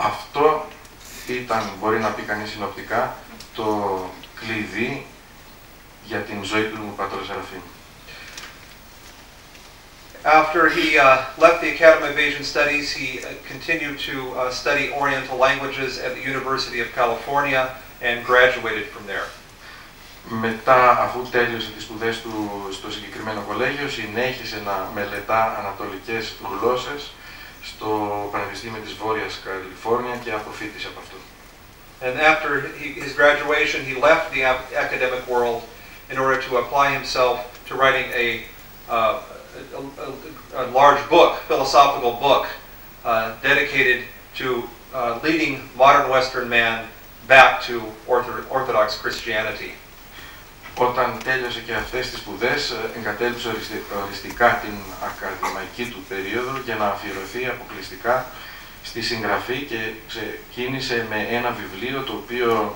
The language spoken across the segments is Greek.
Αυτό ήταν, μπορεί να πει κανείς συνοπτικά, το κλειδί για την ζωή του πατρός Σεραφείμ. After he left the Academy of Asian Studies, he continued to study Oriental languages at the University of California and graduated from there. Μετά, αφού τέλειωσε τις σπουδές του στο συγκεκριμένο κολέγιο, συνέχισε να μελετά ανατολικές γλώσσες στο Πανεπιστήμιο της Βόρειας Καλιφόρνια και αποφοίτησε από αυτό. And after his graduation, he left the academic world in order to apply himself to writing a large book, philosophical book, dedicated to leading modern Western man back to Orthodox Christianity. Όταν τέλειωσε και αυτές τις σπουδές, εγκατέλειψε οριστικά την ακαδημαϊκή του περίοδο για να αφιερωθεί αποκλειστικά στη συγγραφή και ξεκίνησε με ένα βιβλίο το οποίο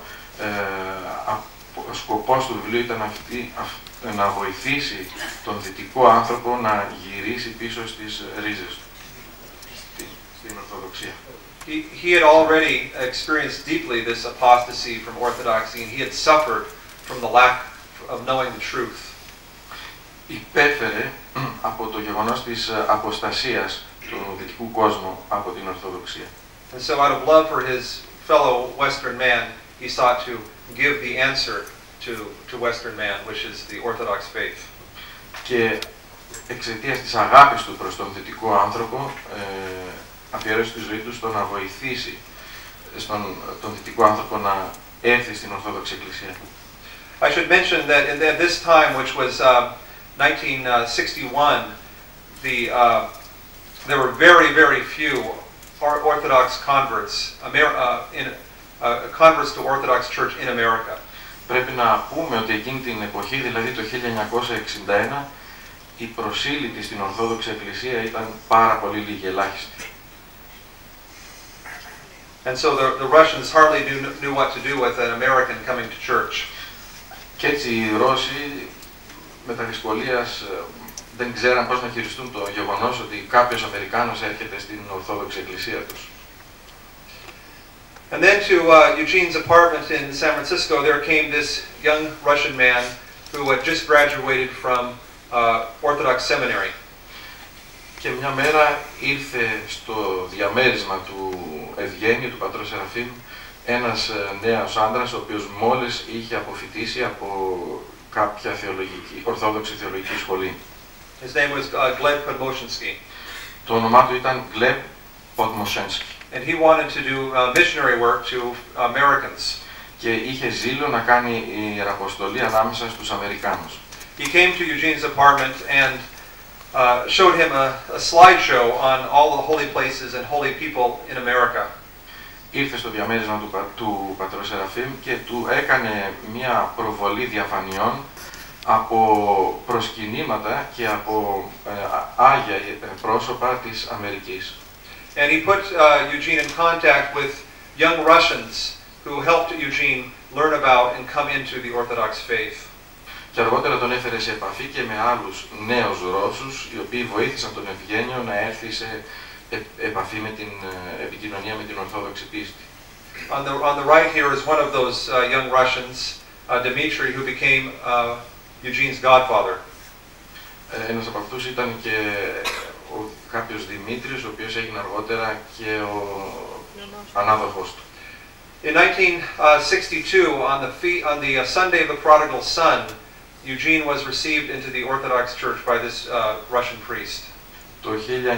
ο σκοπός του βιβλίου ήταν να βοηθήσει τον δυτικό άνθρωπο να γυρίσει πίσω στις ρίζες του, στην Ορθοδοξία. He had already experienced deeply this apostasy from Orthodoxy, and he had suffered from the lack of knowing the truth. Υπέφερε από το γεγονός της αποστασίας του δυτικού κόσμου από την Ορθοδοξία. And so out of love for his fellow Western man, he sought to give the answer to Western man, which is the Orthodox faith. Και εξαιτίας της αγάπης του προς τον δυτικό άνθρωπο, αφιέρωσε τη ζωή του στο να βοηθήσει τον δυτικό άνθρωπο να έρθει στην Ορθόδοξη Εκκλησία. I should mention that at this time, which was 1961, there were very few Orthodox converts, converts to Orthodox Church in America. Πρέπει να πούμε ότι εκείνη την εποχή, δηλαδή το 1961, οι προσήλυτοι στην Ορθόδοξη Εκκλησία ήταν πάρα πολύ λίγοι, ελάχιστοι. And so the Russians hardly knew what to do with an American coming to church. Και έτσι οι Ρώσοι με τα δυσκολίας δεν ξέραν πώς να χειριστούν το γεγονός ότι κάποιος Αμερικάνος έρχεται στην Ορθόδοξη Εκκλησία τους. And then to Eugene's apartment in San Francisco, there came this young Russian man who had just graduated from Orthodox Seminary. Και μια μέρα ήρθε στο διαμέρισμα του Ευγένιου, του πατρός Σεραφείμ, ένας νέος άντρας, ο οποίος μόλις είχε αποφοιτήσει από κάποια ορθόδοξη θεολογική σχολή. His name was Gleb Podmoshinsky. Το όνομά του ήταν Gleb Podmoshinsky. And he wanted to do missionary work to Americans. Και είχε ζήλο να κάνει ιεραποστολή ανάμεσα στους Αμερικάνους. He came to Eugene's apartment and showed him a slideshow on all the holy places and holy people in America. Ήρθε στο διαμέρισμα του πατρός Σεραφείμ και του έκανε μια προβολή διαφανειών από προσκυνήματα και από άγια πρόσωπα της Αμερικής. And he put Eugene in contact with young Russians who helped Eugene learn about and come into the Orthodox faith. Και αργότερα τον έφερε σε επαφή και με άλλους νέους Ρώσους, οι οποίοι βοήθησαν τον Ευγένιο να έρθει σε επαφή με την επικοινωνία με την Ορθόδοξη πίστη. On the right here is one of those young Russians, Dmitry, who became Eugene's godfather. Ένας από αυτούς ήταν και κάποιος Δημήτριος, ο οποίος έγινε αργότερα και ο ανάδοχος του. In 1962, on the Sunday of the Prodigal Son, Eugene was received into the Orthodox Church by this Russian priest. Το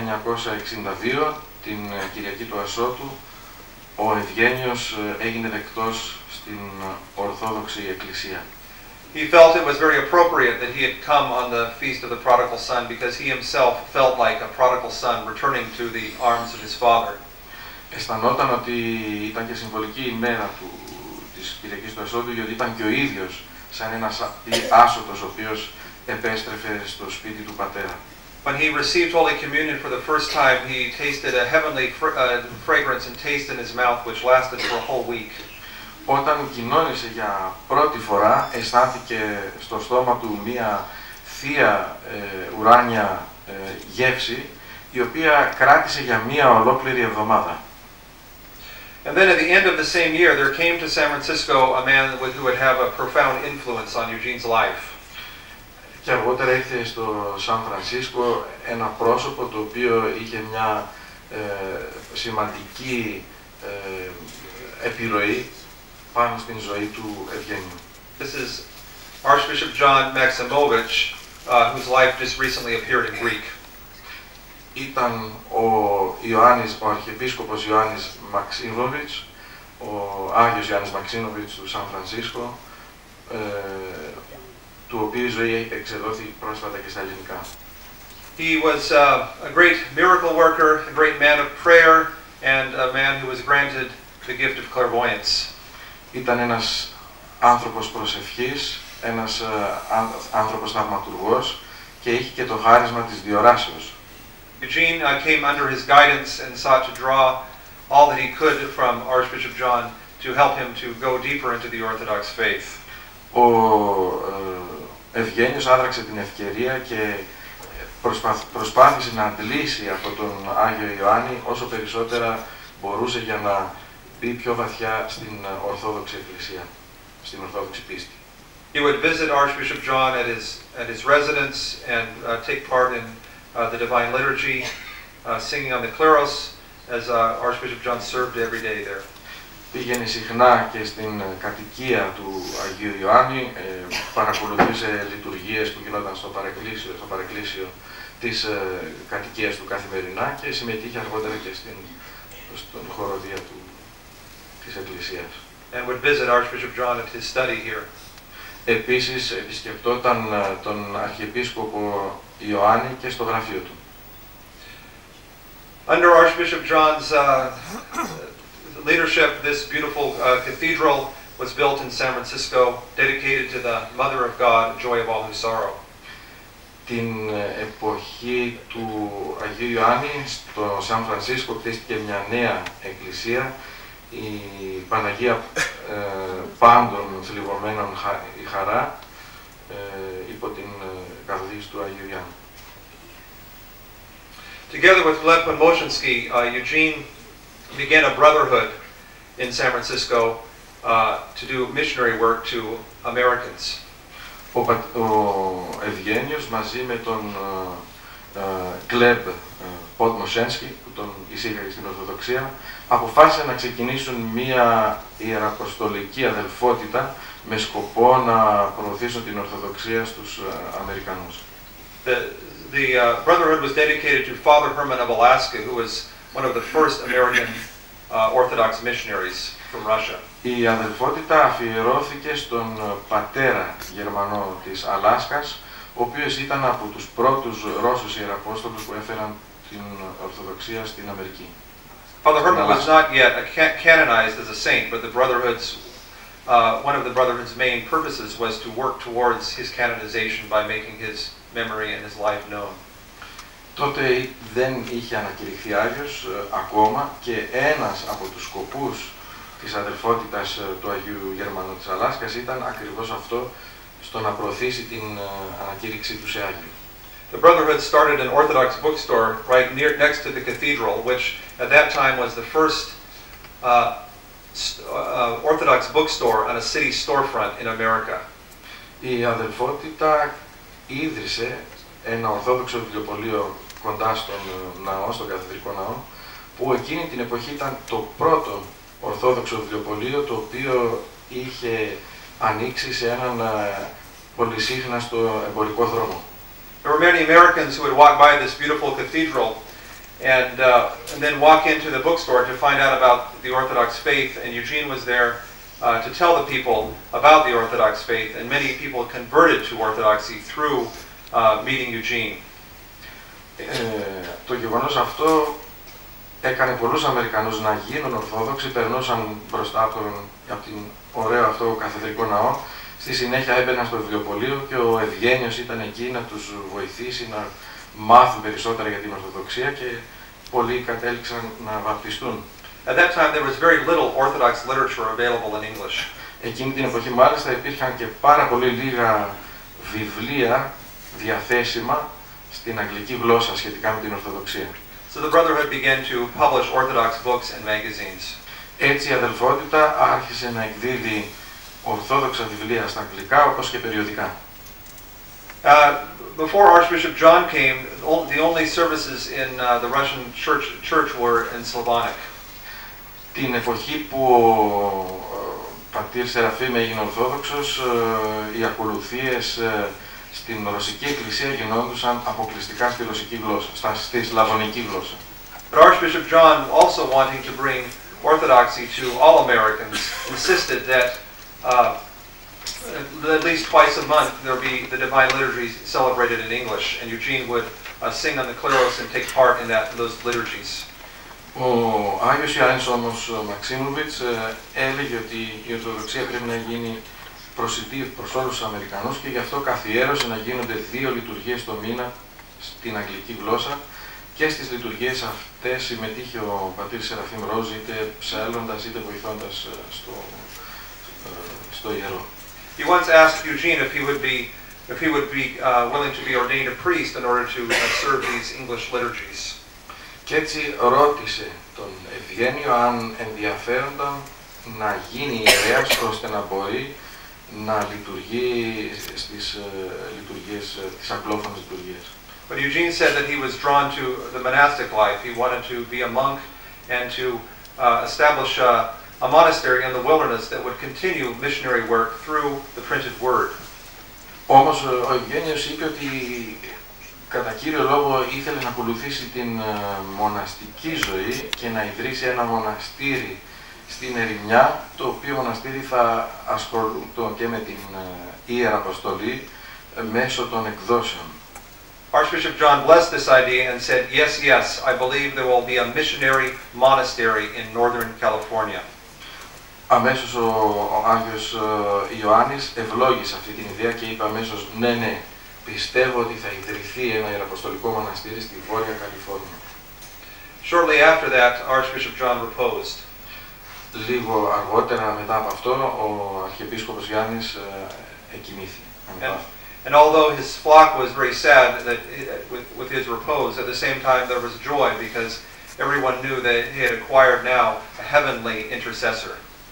1962, την Κυριακή του Ασώτου, ο Ευγένιος έγινε δεκτός στην Ορθόδοξη Εκκλησία. He felt it was very appropriate that he had come on the feast of the prodigal son because he himself felt like a prodigal son returning to the arms of his father. Αισθανόταν ότι ήταν και συμβολική η μέρα της Κυριακής του Ασώτου, γιατί ήταν και ο ίδιος σαν ένας άσωτος ο οποίος επέστρεφε στο σπίτι του πατέρα. When he received Holy Communion for the first time, he tasted a heavenly fragrance and taste in his mouth which lasted for a whole week. Όταν κοινώνησε για πρώτη φορά, αισθάνθηκε στο στόμα του μία θεία ουράνια γεύση, η οποία κράτησε για μία ολόκληρη εβδομάδα. And then at the end of the same year, there came to San Francisco a man who would have a profound influence on Eugene's life. Και αργότερα ήρθε στο Σαν Φρανσίσκο ένα πρόσωπο το οποίο είχε μια σημαντική επιρροή πάνω στην ζωή του Ευγένιου. This is Archbishop John Maximovich, whose life just recently appeared in Greek. Ήταν ο Αρχιεπίσκοπος Ιωάννης Μαξίμοβιτς, ο Άγιος Ιωάννης Μαξίμοβιτς του Σαν Φρανσίσκο, του οποίου η ζωή εξεδόθη πρόσφατα και στα ελληνικά. He was a great miracle worker, a great man of prayer, and a man who was granted the gift of clairvoyance. Ήταν ένας άνθρωπος προσευχής, ένας άνθρωπος θαυματουργός και είχε και το χάρισμα της διοράσεως. Eugene came under his guidance and sought to draw all that he could from Archbishop John to help him to go deeper into the Orthodox faith. Ο Ευγένιος άδραξε την ευκαιρία και προσπάθησε να αντλήσει από τον Άγιο Ιωάννη όσο περισσότερα μπορούσε για να μπει πιο βαθιά στην Ορθόδοξη Εκκλησία, στην Ορθόδοξη πίστη. He would visit Archbishop John at his residence and take part in the Divine Liturgy, singing on the Kleros, as Archbishop John served every day there. Πήγαινε συχνά και στην κατοικία του Αγίου Ιωάννη, παρακολουθούσε λειτουργίες που γινόταν στο παρεκκλήσιο της κατοικίας του καθημερινά και συμμετείχε αργότερα και στον χοροδία της Εκκλησίας. And would visit Archbishop John at his study here. Επίσης επισκεπτόταν τον Αρχιεπίσκοπο Ιωάννη και στο γραφείο του. Under Archbishop John's leadership, this beautiful cathedral was built in San Francisco, dedicated to the Mother of God, joy of all who sorrow. Την εποχή του Αγίου Ιωάννη στο Σαν Φρανσίσκο κτίστηκε μια νέα εκκλησία, η Παναγία πάντων θλιβωμένων η χαρά, υπό την καθοδήγηση του Αγίου Ιωάννη. Together with Gleb Podmoshinsky, Eugene began a brotherhood in San Francisco to do missionary work to Americans. Ο Ευγένιος μαζί με τον Gleb Podmoshinsky, που τον εισήγαγε στην Ορθοδοξία, αποφάσισαν να ξεκινήσουν μία ιεραποστολική αδελφότητα με σκοπό να προωθήσουν την Ορθοδοξία στους Αμερικανούς. The brotherhood was dedicated to Father Herman of Alaska, who was one of the first American Orthodox missionaries from Russia. Η αδελφότητα αφιερώθηκε στον πατέρα Γερμανό της Αλάσκας, ο οποίος ήταν από τους πρώτους Ρώσους ιεραπόστολους που έφεραν την Ορθοδοξία στην Αμερική. Father Herman was not yet canonized as a saint, but the brotherhood's one of the brotherhood's main purposes was to work towards his canonization by making his memory and his life known. Τότε δεν είχε ανακηρυχθεί Άγιος ακόμα και ένας από τους σκοπούς της αδελφότητας του Αγίου Γερμανού της Αλάσκας ήταν ακριβώς αυτό, στο να προωθήσει την ανακήρυξή του σε Άγιο. The brotherhood started an Orthodox bookstore right next to the cathedral, which at that time was the first Orthodox bookstore on a city storefront in America. Η αδελφότητα ίδρυσε ένα ορθόδοξο βιβλιοπωλείο κοντά στον ναό, στον καθεδρικό ναό, που εκείνη την εποχή ήταν το πρώτο ορθόδοξο βιβλιοπωλείο το οποίο είχε ανοίξει σε έναν πολυσύχναστο εμπορικό δρόμο. There were many Americans who would walk by this beautiful cathedral and then walk into the bookstore to find out about the Orthodox faith, and Eugene was there to tell the people about the Orthodox faith, and many people converted to Orthodoxy through meeting Eugene. Το γεγονός αυτό έκανε πολλούς Αμερικανούς να γίνουν Ορθόδοξοι, περνούσαν μπροστά από την ωραίο αυτό καθεδρικό ναό. Στη συνέχεια έμπαιναν στο βιβλιοπωλείο και ο Ευγένιος ήταν εκεί να τους βοηθήσει να μάθουν περισσότερα για την Ορθοδοξία και πολλοί κατέληξαν να βαπτιστούν. At that time there was very little Orthodox literature available in English. Εκείνη την εποχή μάλιστα υπήρχαν και πάρα πολύ λίγα βιβλία διαθέσιμα στην αγγλική γλώσσα σχετικά με την Ορθοδοξία. So the brotherhood began to publish Orthodox books and magazines. Έτσι η αδελφότητα άρχισε να εκδίδει ορθόδοξα βιβλία στα αγγλικά όπως και περιοδικά. Before Archbishop John came, the only services in the Russian church were in Slavonic. Την εποχή που ο πατήρ Σεραφείμ έγινε ορθόδοξος, οι ακολουθίες στην Ρωσική Εκκλησία γινόντουσαν αποκλειστικά στη ρωσική γλώσσα, στη σλαβωνική γλώσσα. But Archbishop John, also wanting to bring orthodoxy to all Americans, insisted that at least twice a month there be the Divine Liturgy celebrated in English, and Eugene would sing on the kleros and take part in those liturgies. Ο Άγιος Ιωάννης όμως Μαξίμοβιτς έλεγε ότι η Ορθοδοξία πρέπει να γίνει προσιτή προς όλους τους Αμερικανούς και γι' αυτό καθιέρωσε να γίνονται 2 λειτουργίες το μήνα στην αγγλική γλώσσα και στις λειτουργίες αυτές συμμετείχε ο πατήρ Σεραφείμ Ρόζ είτε ψάλλοντας είτε βοηθώντας στο ιερό. He once asked Eugene if he would be willing to be ordained a priest in order to serve these English liturgies. Και έτσι ρώτησε τον Ευγένιο αν ενδιαφέρονταν να γίνει ιερέας ώστε να μπορεί να λειτουργεί στις λειτουργίες, τις αγγλόφωνες λειτουργίες. But Eugene said that he was drawn to the monastic life. He wanted to be a monk and to establish a monastery in the wilderness that would continue missionary work through the printed word. Όμως ο Ευγένιος είπε ότι κατά κύριο λόγο ήθελε να ακολουθήσει την μοναστική ζωή και να ιδρύσει ένα μοναστήρι στην ερημιά, το οποίο μοναστήρι θα ασχολούνται και με την Ιεραποστολή μέσω των εκδόσεων. Archbishop John blessed this idea and said, yes, I believe there will be a missionary monastery in Northern California. Αμέσως ο Άγιος Ιωάννης ευλόγησε αυτή την ιδέα και είπε αμέσως ναι, πιστεύω ότι θα ιδρυθεί ένα ιεραποστολικό μοναστήρι στη Βόρεια Καλιφόρνια. Shortly after that, Archbishop John reposed. Λίγο αργότερα μετά από αυτό, ο Αρχιεπίσκοπος Γιάννης εκοιμήθη. And although his flock was very sad that with his repose, at the same time there was joy because everyone knew that he had acquired now a heavenly intercessor.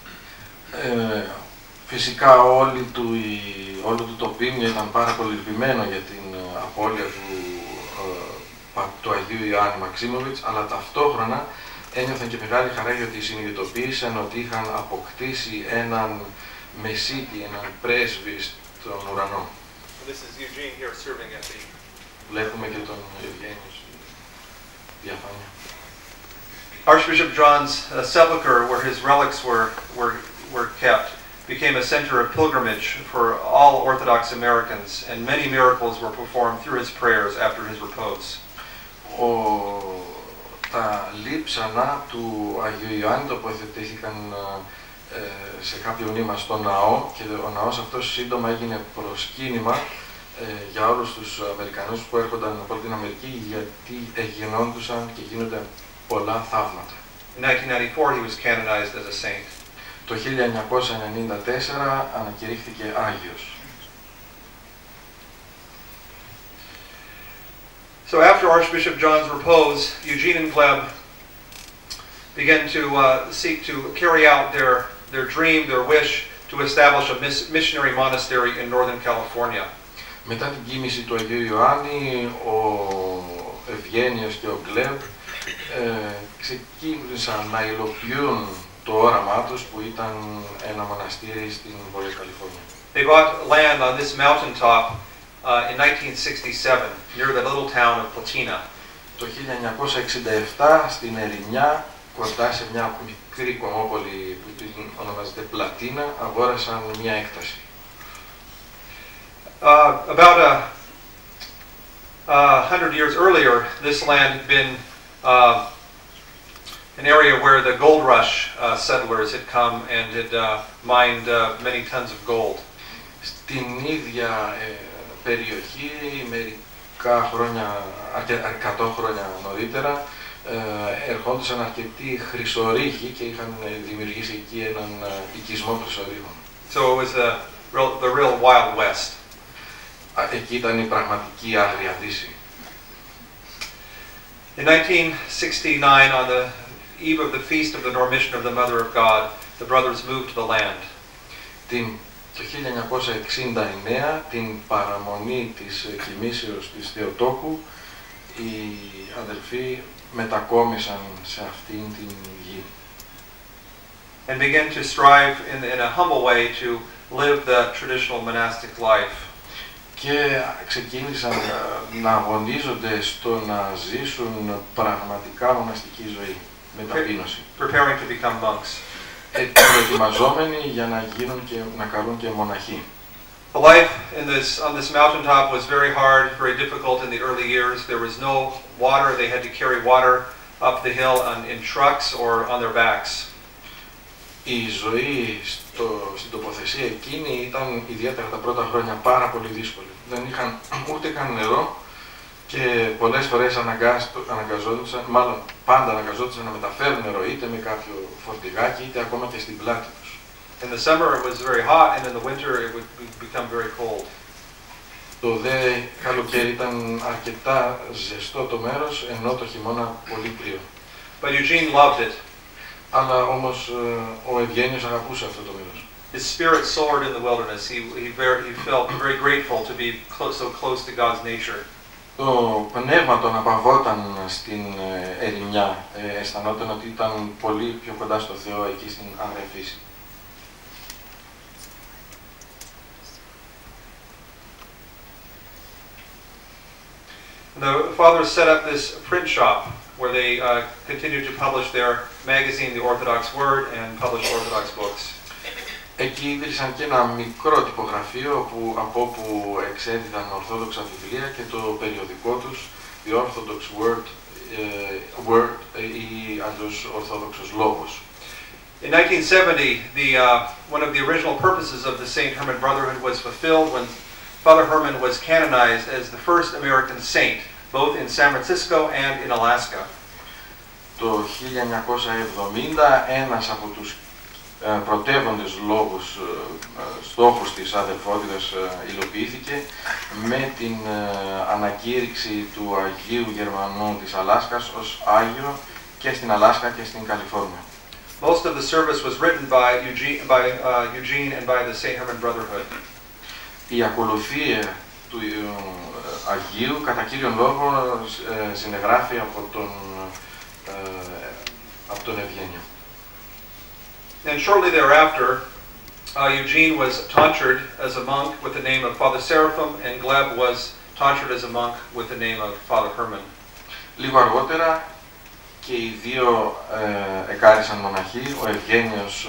Φυσικά όλο του το ποίμνιο ήταν πάρα πολύ λυπημένο για την απώλεια του Αγίου Ιωάννη Μαξίμοβιτς, αλλά ταυτόχρονα ένιωθαν και μεγάλη χαρά γιατί συνειδητοποίησαν ότι είχαν αποκτήσει έναν μεσίτη, έναν πρέσβη στον ουρανό. This is Eugene here serving at the... Βλέπουμε και τον Ευγένιο στη διαφάνεια. Archbishop John's sepulchre, where his relics were kept, became a center of pilgrimage for all Orthodox Americans, and many miracles were performed through his prayers after his repose. Τα λείψανα του Αγίου Ιωάννη τοποθετήθηκαν σε κάποιο μνήμα στο ναό και ο ναός αυτός σύντομα έγινε προσκύνημα για όλους τους Αμερικανούς που έρχονταν από την Αμερική γιατί γινόντουσαν και γίνονται πολλά θαύματα. In 1994 he was canonized as a saint. Το 1994 ανακηρύχθηκε Άγιος. So after Archbishop John's repose, Eugene and Gleb began to seek to carry out their dream, their wish to establish a missionary monastery in Northern California. Μετά την κοίμηση του Αγίου Ιωάννη, ο Ευγένιος και ο Γκλεμπ ξεκίνησαν να υλοποιούν το όραμά τους που ήταν ένα μοναστήρι στην Βόρεια Καλιφόρνια. They bought land on this mountaintop in 1967 near the little town of Platina. Το 1967 στην ερημιά, κοντά σε μια μικρή κομμόπολη που την ονομάζεται Πλατίνα, αγόρασαν μια έκταση. About 100 years earlier, this land had been an area where the gold rush settlers had come and had mined many tons of gold. Στην ίδια περιοχή, μερικά χρόνια, 100 χρόνια νωρίτερα, ερχόντουσαν αρκετοί χρυσορύχοι και είχαν δημιουργήσει εκεί έναν οικισμό χρυσορύχων. So it was the real Wild West. Εκεί ήταν η πραγματική Άγρια Δύση. In 1969, on the eve of the feast of the Dormition of the Mother of God, the brothers moved to the land. Το 1969, την παραμονή της κοιμήσεως της Θεοτόκου, οι αδελφοί μετακόμισαν σε αυτήν την γη. And began to strive in a humble way to live the traditional monastic life. Και ξεκίνησαν να αγωνίζονται στο να ζήσουν πραγματικά μοναστική ζωή, με ταπείνωση. Preparing to become monks. Προετοιμαζόμενοι για να γίνουν και να καλούν και μοναχοί. The life on this mountaintop was very hard, very difficult in the early years. There was no water. They had to carry water up the hill in trucks or on their backs. Η ζωή στην τοποθεσία εκείνη ήταν ιδιαίτερα τα πρώτα χρόνια πάρα πολύ δύσκολη. Δεν είχαν ούτε καν νερό και πολλές φορές πάντα αναγκαζόντουσαν να μεταφέρουν νερό είτε με κάποιο φορτηγάκι είτε ακόμα και στην πλάτη τους. In the summer it was very hot and in the winter it would become very cold. Το δε καλοκαίρι ήταν αρκετά ζεστό το μέρος, ενώ το χειμώνα πολύ κρύο. But Eugene loved it. Αλλά όμως ο Ευγένιος αγαπούσε αυτό το μέρος. His spirit soared in the wilderness. He felt very grateful to be so close to God's nature. Το πνεύμα τον απαγόταν στην ερημιά. Αισθανόταν ότι ήταν πολύ πιο κοντά στο Θεό εκεί στην άγρια φύση. The fathers set up this print shop where they continued to publish their magazine, The Orthodox Word, and publish Orthodox books. Εκεί ίδρυσαν και ένα μικρό τυπογραφείο από όπου εξέδιδαν ορθόδοξα βιβλία και το περιοδικό τους, The Orthodox Word ή αλλιώς Ορθόδοξος Λόγος. In 1970, one of the original purposes of the St. Herman Brotherhood was fulfilled when Father Herman was canonized as the first American saint, both in San Francisco and in Alaska. Το 1970 ένας από τους πρωτεύοντες στόχους της αδελφότητας υλοποιήθηκε με την ανακήρυξη του Αγίου Γερμανού της Αλάσκας ως Άγιο και στην Αλάσκα και στην Καλιφόρνια. Most of the service was written by Eugene and by the St. Herman Brotherhood. Η ακολουθία του Αγίου κατά κύριον λόγο συνεγράφει από τον Ευγένιο. And shortly thereafter, Eugene was tonsured as a monk with the name of Father Seraphim, and Gleb was tonsured as a monk with the name of Father Herman. Λίγο αργότερα και οι δύο εκάρισαν μοναχοί, ο Ευγένιος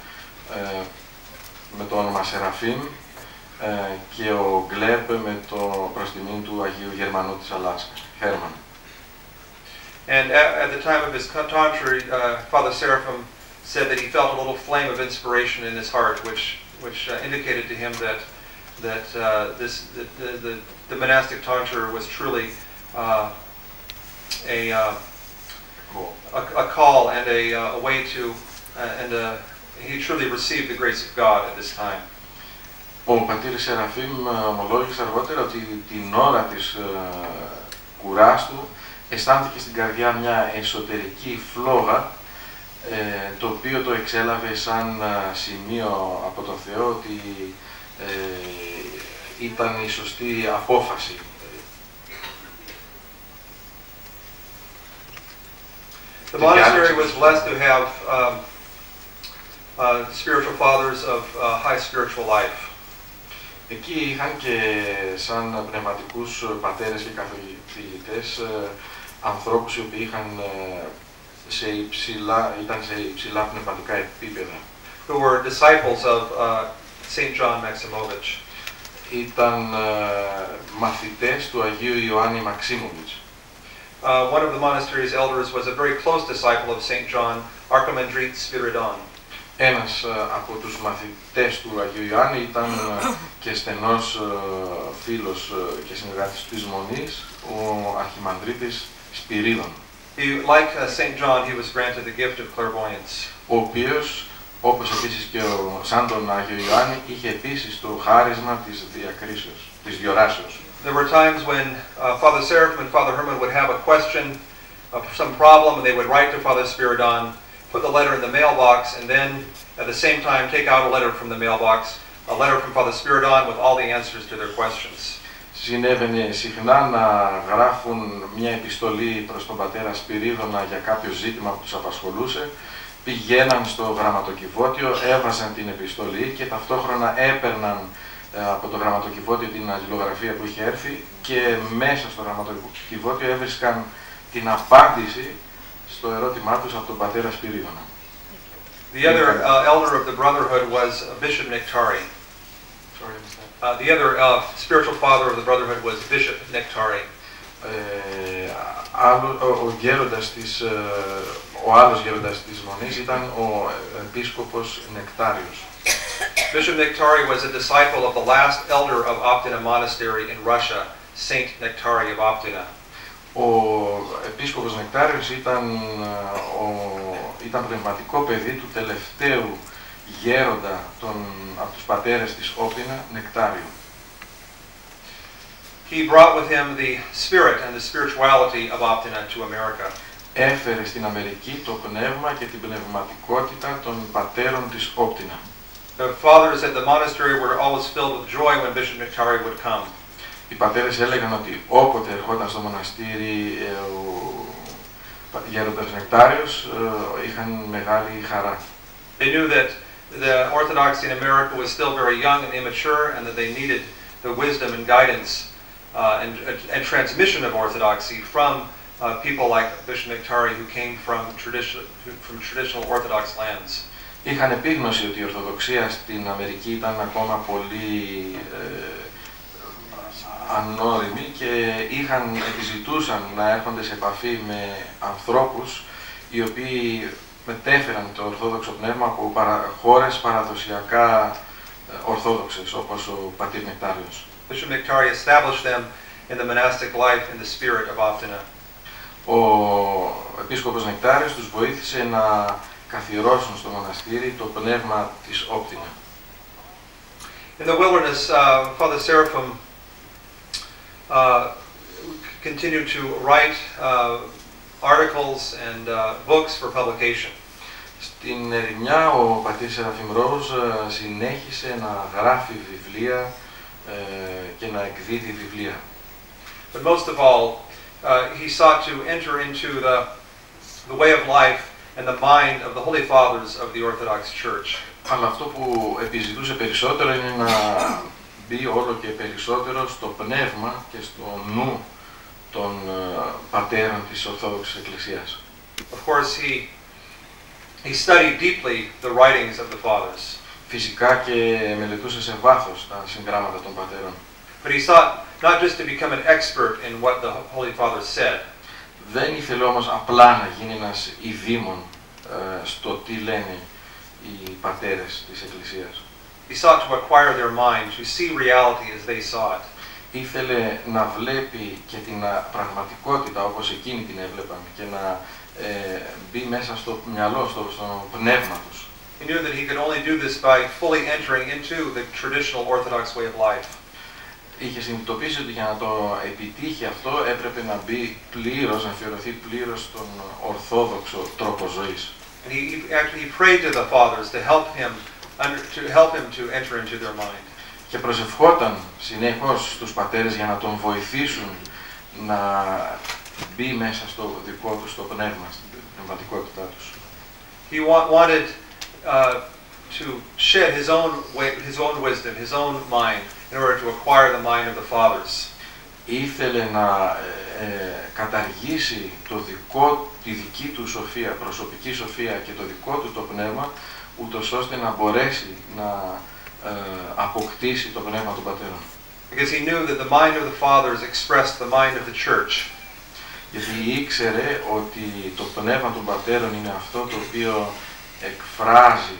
με το όνομα Σεραφείμ και ο Γκλέμπ με το προστιμήν του Αγίου Γερμανού της Αλάσκας, Χέρμαν. And at the time of his tonsure, Father Seraphim said that he felt a little flame of inspiration in his heart, which indicated to him that the monastic tonsure was truly a call and a way to, he truly received the grace of God at this time. Ο πατήρ Σεραφείμ ομολόγησε αργότερα ότι την ώρα της κουράς του αισθάνθηκε στην καρδιά μια εσωτερική φλόγα, το οποίο το εξέλαβε σαν σημείο από τον Θεό ότι ήταν η σωστή απόφαση. The monastery was blessed to have spiritual fathers of high spiritual life. Εκεί είχαν και σαν πνευματικούς πατέρες και καθηγητές ανθρώπους οι οποίοι ήταν σε υψηλά πνευματικά επίπεδα. Who were disciples of St. John Maximovich. Ήταν μαθητές του Αγίου Ιωάννη Μαξίμοβιτς. One of the monastery's elders was a very close disciple of St. John, Archimandrite Spiridon. Ένας από τους μαθητές του Αγίου Ιωάννη ήταν και στενός φίλος και συνεργάτης της Μονής, ο Αρχιμανδρίτης Σπυρίδων. Like St. John, he was granted the gift of clairvoyance. Ο οποίος, όπως επίσης και σαν τον Άγιο Ιωάννη, είχε επίσης το χάρισμα της διακρίσεως, της διοράσεως. There were times when Father Seraphim and Father Herman would have a question some problem, and they would write to Father Spiridon, put the letter in the mailbox, and then at the same time take out a letter from the mailbox, a letter from Father Spiridon with all the answers to their questions. Συνέβαινε συχνά να γράφουν μια επιστολή προς τον πατέρα Σπυρίδωνα για κάποιο ζήτημα που τους απασχολούσε, πηγαίναν στο γραμματοκιβώτιο, έβαζαν την επιστολή και ταυτόχρονα έπαιρναν από το γραμματοκιβώτιο την αλληλογραφία που είχε έρθει και μέσα στο γραμματοκιβώτιο έβρισκαν την απάντηση στο ερώτημά τους από τον πατέρα Σπυρίδωνα. The other elder of the brotherhood was Bishop Nektari. The other spiritual father of the brotherhood was Bishop Nektari. Ο άλλος γέροντας της Μονής ήταν ο επίσκοπος Νεκτάριος. Bishop Nektari was a disciple of the last elder of Optina Monastery in Russia, Saint Nektari of Optina. Ο επίσκοπος Νεκτάριος ήταν πνευματικό παιδί του τελευταίου γέροντα από τους πατέρες της Όπτινα, Νεκτάριου. He brought with him the spirit and the spirituality of Optina to America. Έφερε στην Αμερική το πνεύμα και την πνευματικότητα των πατέρων της Όπτινα. The fathers at the monastery were always filled with joy when Bishop Nektari would come. Οι πατέρες έλεγαν ότι όποτε ερχόταν στο μοναστήρι ο γέροντας Νεκτάριος είχαν μεγάλη χαρά. They knew that the Orthodoxy in America was still very young and immature, and that they needed the wisdom and guidance and transmission of Orthodoxy from people like Bishop Nektari, who came from traditional Orthodox lands. Είχαν επίγνωση ότι η Ορθοδοξία στην Αμερική ήταν ακόμα πολύ ανώριμοι και επιζητούσαν να έρχονται σε επαφή με ανθρώπους οι οποίοι μετέφεραν το ορθόδοξο πνεύμα από χώρες παραδοσιακά ορθόδοξες, όπως ο πατήρ Νεκτάριος. Bishop Nektari established them in the monastic life in the spirit of Optina. Ο επίσκοπος Νεκτάριος τους βοήθησε να καθιερώσουν στο μοναστήρι το πνεύμα της Όπτινα. In the wilderness, Father Seraphim continued to write articles and books for publication. Στην ερημιά ο πατήρ Σεραφείμ Ροζ συνέχισε να γράφει βιβλία και να εκδίδει βιβλία. But most of all, he sought to enter into the way of life and the mind of the Holy Fathers of the Orthodox Church. Αλλά αυτό που επιζητούσε περισσότερο είναι να μπει όλο και περισσότερο στο πνεύμα και στο νου των πατέρων της Ορθόδοξης Εκκλησίας. Of course, he studied deeply the writings of the fathers. Φυσικά και μελετούσε σε βάθος τα συγγράμματα των πατέρων. But he sought not just to become an expert in what the Holy Fathers said. Δεν ήθελε όμως απλά να γίνει ένας ειδήμων στο τι λένε οι πατέρες της Εκκλησίας. He sought to acquire their mind, to see reality as they saw it. Ήθελε να βλέπει και την πραγματικότητα όπως εκείνοι την έβλεπαν και να μπει μέσα στο μυαλό, στο πνεύμα τους. He knew that he could only do this by fully entering into the traditional Orthodox way of life. Είχε συνειδητοποιήσει ότι για να το επιτύχει αυτό έπρεπε να μπει πλήρως, να αφιερωθεί πλήρως στον ορθόδοξο τρόπο ζωής. And he prayed to the fathers to help him to enter into their mind. Και προσευχόταν συνεχώς στους πατέρες για να τον βοηθήσουν να μπει μέσα στο δικό του το πνεύμα, στην πνευματικότητά τους. He wanted to shed his own wisdom, his own mind, in order to acquire the mind of the fathers. Ήθελε να καταργήσει τη δική του σοφία, προσωπική σοφία και το δικό του το πνεύμα, ούτως ώστε να μπορέσει να αποκτήσει το πνεύμα των πατέρων. Because he knew that the mind of the fathers expressed the mind of the church. Γιατί ήξερε ότι το πνεύμα των πατέρων είναι αυτό το οποίο εκφράζει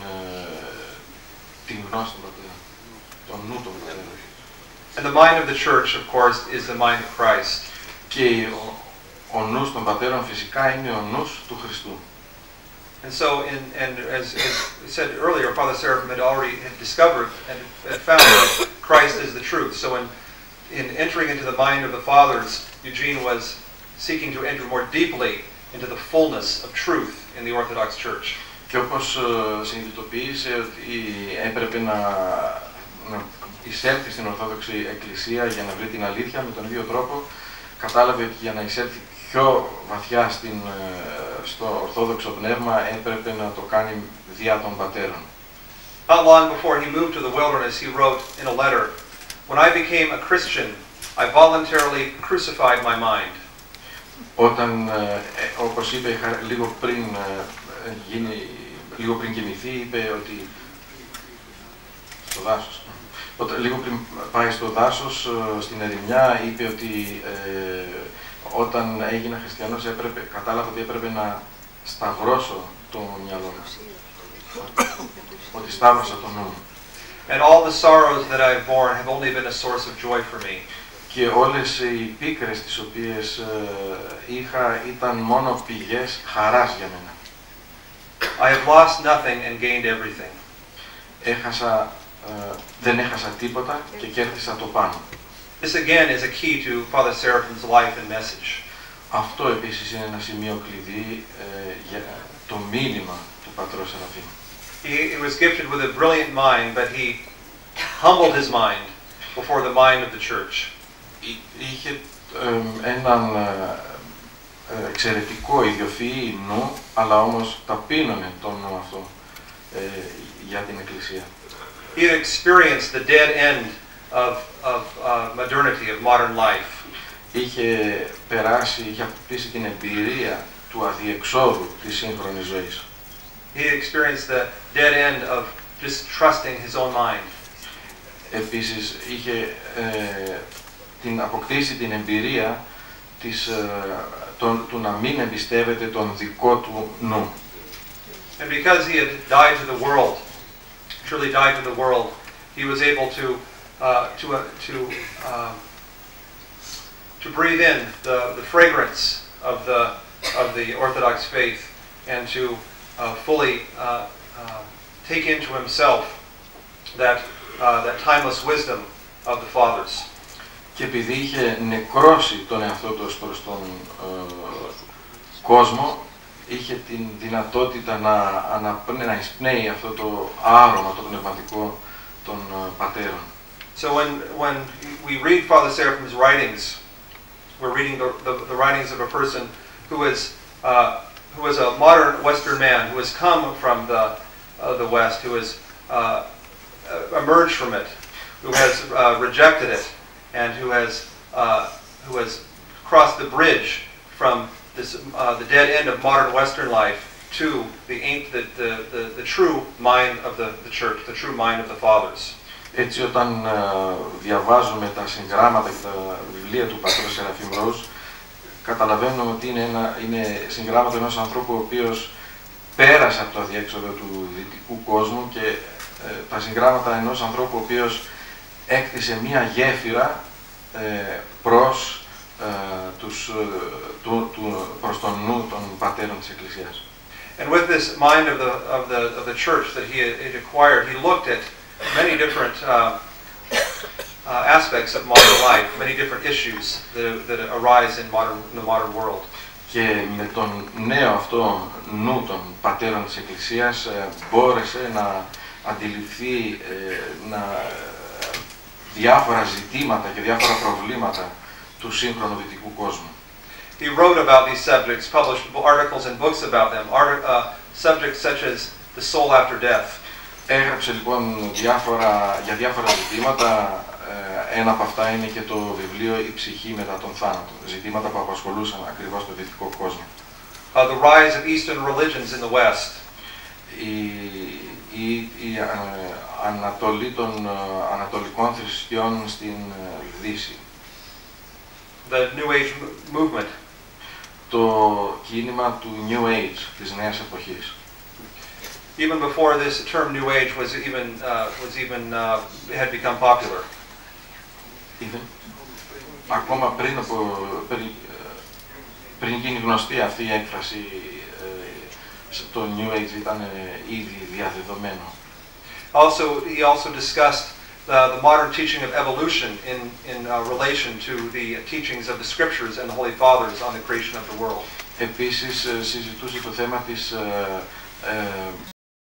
την γνώση των πατέρων, τον νου των πατέρων. And the mind of the church, of course, is the mind of Christ. Και ο νους των πατέρων φυσικά είναι ο νους του Χριστού. And so, as said earlier, Father Seraphim had discovered and had found that Christ is the truth. So in entering into the mind of the fathers, Eugene was seeking to enter more deeply into the fullness of truth in the Orthodox Church. Και όπως συνειδητοποίησε ότι έπρεπε να εισέλθει στην Ορθόδοξη Εκκλησία για να βρει την αλήθεια, με τον ίδιο τρόπο κατάλαβε ότι για να εισέλθει πιο βαθιά στο Ορθόδοξο πνεύμα έπρεπε να το κάνει διά των πατέρων. Not long before he moved to the wilderness, he wrote in a letter, "When I became a Christian, I voluntarily crucified my mind." Όταν, όπως είπε λίγο πριν κοιμηθεί, είπε ότι στο δάσος. Λίγο πριν πάει στο δάσος, στην ερημιά, είπε ότι όταν έγινα χριστιανός κατάλαβα ότι έπρεπε να σταυρώσω το μυαλό μου. Ότι σταύρωσα το νου μου. And all the sorrows that I have borne have only been a source of joy for me. Και όλες οι πίκρες τις οποίες είχα ήταν μόνο πηγές χαράς για μένα. I have lost nothing and gained everything. Δεν έχασα τίποτα και κέρδισα το πάνω. This again is a key to Father Seraphim's life and message. Αυτό επίσης είναι ένα σημείο κλειδί για το μήνυμα του πατρός Σεραφείμ. He was gifted with a brilliant mind, but he humbled his mind before the mind of the church. Είχε έναν εξαιρετικό ιδιοφυή νου, αλλά όμως ταπείνωνε τον νου αυτό για την Εκκλησία. He had experienced the dead end of modernity, of modern life. Είχε αποκτήσει την εμπειρία του αδιεξόδου της σύγχρονης ζωής. He had experienced the dead end of just trusting his own mind. Επίσης είχε αποκτήσει την εμπειρία του να μην εμπιστεύεται τον δικό του νου. And because he had died to the world, truly died to the world, he was able to breathe in the fragrance of the Orthodox faith and to fully take into himself that timeless wisdom of the fathers. Και επειδή είχε νεκρώσει τον εαυτό του προς τον κόσμο, είχε την δυνατότητα να εισπνέει αυτό το άρωμα, το πνευματικό των πατέρων. So when we read Father Seraphim's writings, we're reading the writings of a person who is a modern Western man, who has come from the West, who has emerged from it, who has rejected it, and who has crossed the bridge from the dead end of modern Western life to the true mind of the church, the true mind of the fathers. Έτσι, όταν διαβάζουμε τα συγγράμματα και τα βιβλία του πατρός Σεραφείμ Ροζ, καταλαβαίνουμε ότι είναι συγγράμματα ενός ανθρώπου ο οποίος πέρασε από το αδιέξοδο του δυτικού κόσμου και τα συγγράμματα ενός ανθρώπου ο οποίος έκτισε μία γέφυρα προς τον νου των πατέρων της Εκκλησίας. And with this mind of the church that he had acquired, he looked at many different aspects of modern life, many different issues that arise in the modern world. Και με τον νέο αυτό νου των πατέρων της Εκκλησίας μπόρεσε να αντιληφθεί διάφορα ζητήματα και διάφορα προβλήματα του σύγχρονου δυτικού κόσμου. He wrote about these subjects, published articles and books about them, subjects such as the soul after death. Έγραψε λοιπόν για διάφορα ζητήματα. Ένα από αυτά είναι και το βιβλίο «Η ψυχή μετά τον θάνατο», ζητήματα που απασχολούσαν ακριβώς τον δυτικό κόσμο. The rise of Eastern religions in the West. Η ανατολή των ανατολικών θρησκειών στην Δύση. The New Age movement. Το κίνημα του New Age, της νέας εποχής. Even before this term New Age had become popular. Ακόμα πριν γίνει γνωστή αυτή η έκφραση, το New Age ήταν ήδη διαδεδομένο. He also discussed the modern teaching of evolution in relation to the teachings of the Scriptures and the Holy Fathers on the creation of the world. Επίσης συζητούσε το θέμα της